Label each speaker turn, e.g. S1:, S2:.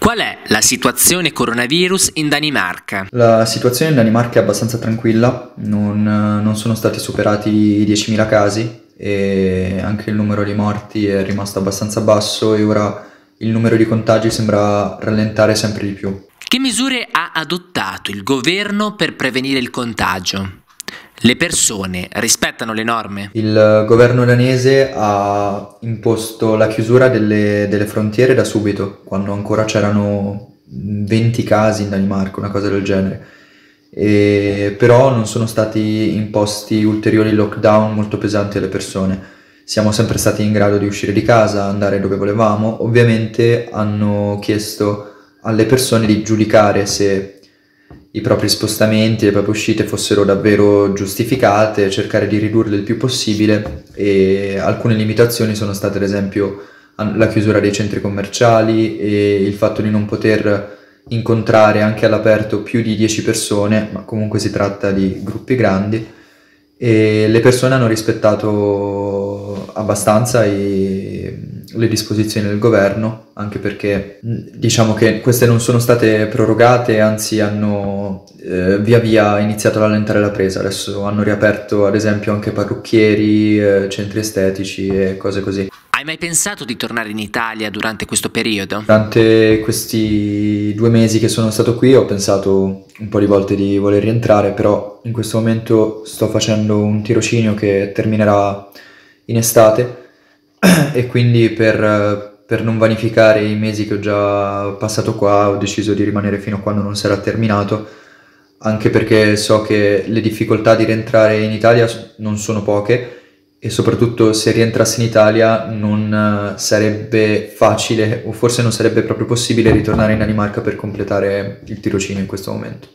S1: Qual è la situazione coronavirus in Danimarca?
S2: La situazione in Danimarca è abbastanza tranquilla, non sono stati superati i 10.000 casi e anche il numero di morti è rimasto abbastanza basso e ora il numero di contagi sembra rallentare sempre di più.
S1: Che misure ha adottato il governo per prevenire il contagio? Le persone rispettano le norme?
S2: Il governo danese ha imposto la chiusura delle frontiere da subito, quando ancora c'erano 20 casi in Danimarca, una cosa del genere. Però non sono stati imposti ulteriori lockdown molto pesanti alle persone. Siamo sempre stati in grado di uscire di casa, andare dove volevamo. Ovviamente hanno chiesto alle persone di giudicare se i propri spostamenti, le proprie uscite fossero davvero giustificate, cercare di ridurle il più possibile, e alcune limitazioni sono state ad esempio la chiusura dei centri commerciali e il fatto di non poter incontrare anche all'aperto più di 10 persone, ma comunque si tratta di gruppi grandi, e le persone hanno rispettato abbastanza le disposizioni del governo, anche perché diciamo che queste non sono state prorogate, anzi hanno via via iniziato a rallentare la presa. Adesso hanno riaperto ad esempio anche parrucchieri, centri estetici e cose così.
S1: Hai mai pensato di tornare in Italia durante questo periodo?
S2: Durante questi 2 mesi che sono stato qui ho pensato un po' di volte di voler rientrare, però in questo momento sto facendo un tirocinio che terminerà in estate e quindi per non vanificare i mesi che ho già passato qua ho deciso di rimanere fino a quando non sarà terminato, anche perché so che le difficoltà di rientrare in Italia non sono poche. E soprattutto se rientrassi in Italia non sarebbe facile, o forse non sarebbe proprio possibile ritornare in Danimarca per completare il tirocinio in questo momento.